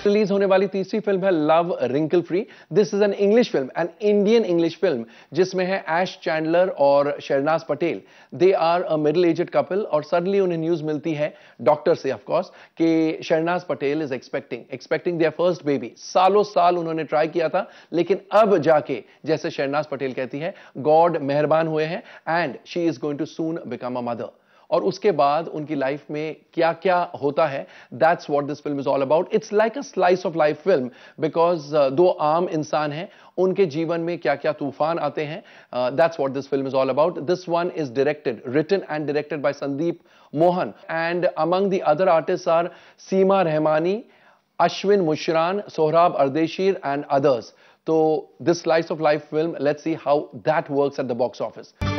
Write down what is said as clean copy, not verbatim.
Release होने वाली तीसरी फिल्म है love wrinkle free. This is an English film, an Indian English film, जिसमें है ऐश चैंडलर और Shahnaz Patel. They are a middle aged couple और सडनली उन्हें न्यूज मिलती है डॉक्टर से, ऑफ कोर्स, कि Shahnaz Patel is expecting their first baby. सालों साल उन्होंने ट्राई किया था, लेकिन अब जाके, जैसे शहनाज पटेल कहती है, गॉड मेहरबान हुए हैं and she is going to soon become a mother. और उसके बाद उनकी लाइफ में क्या क्या होता है, that's what this film is all about. It's like a slice of life film, because दो आम इंसान हैं, उनके जीवन में क्या क्या तूफान आते हैं, that's what this film is all about. This one is written and directed by Sandeep Mohan, and among the other artist are Seema Rahmani, Ashwin Mushran, Sohrab Ardeshir and others. तो this slice of life film, let's see how that works at the box office.